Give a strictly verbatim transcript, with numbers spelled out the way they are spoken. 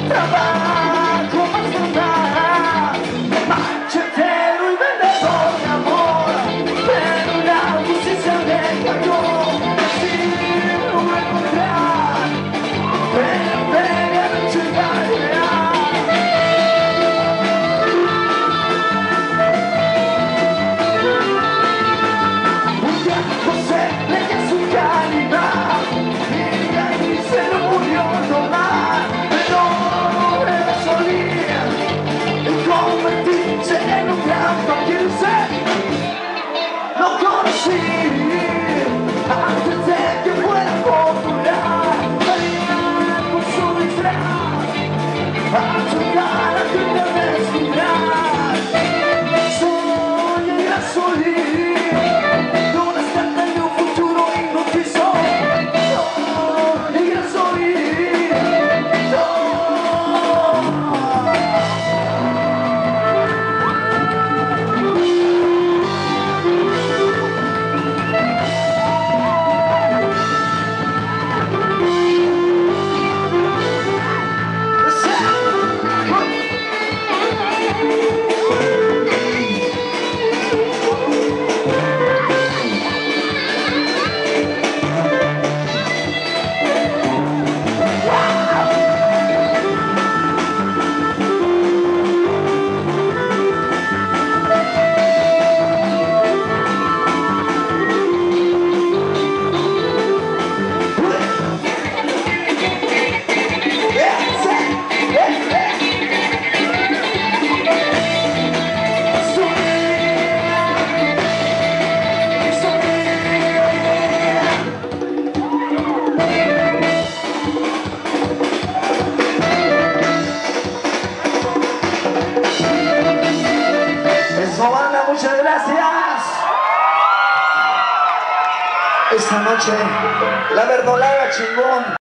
trabajo más nada, machetero y vendedor de amor, pero la justicia me cayó sin encontrar, pero media noche caerá. Un día José leía su calidad y ahí se lo murió tomar, pero era solin y convertirse en un gran vampiro. Lo conocí antes de que fuera popular, salía con su disfraz a chocar a gente a desfigurar. Soy el gran solin, de una escala y un futuro hipnotizo. Soy el gran solin, no. Eso, banda, muchas gracias. Esta noche, la verdolaga chingón.